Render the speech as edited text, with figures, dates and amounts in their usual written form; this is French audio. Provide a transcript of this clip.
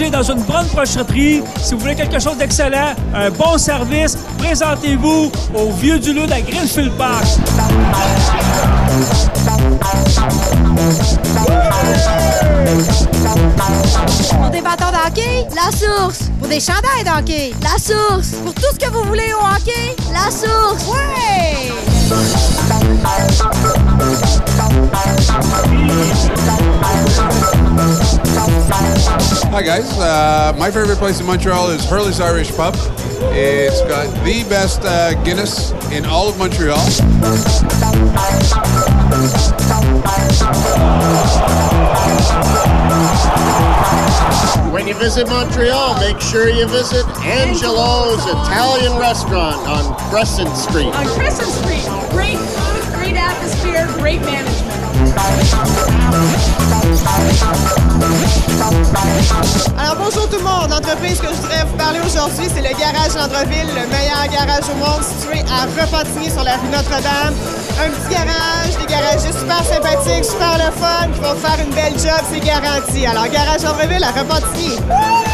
travailler dans une bonne brochetterie, si vous voulez quelque chose d'excellent, un bon service, présentez-vous au Vieux du Loup à Greenfield Park. Pour des bâtons de hockey, La Source. Pour des chandails de hockey, La Source. Pour tout ce que vous voulez au hockey, La Source. Ouais! Hi guys, my favorite place in Montreal is Hurley's Irish Pub. It's got the best Guinness in all of Montreal. When you visit Montreal, make sure you visit Angelo's Italian Restaurant on Crescent Street. On Crescent Street, great food, great atmosphere, great management. Alors bonjour tout le monde, l'entreprise que je voudrais vous parler aujourd'hui, c'est le Garage Landreville, le meilleur garage au monde situé à Repentigny sur la rue Notre-Dame. Un petit garage, des garagistes super sympathiques, super le fun, qui vont faire une belle job, c'est garanti. Alors Garage Landreville à Repentigny.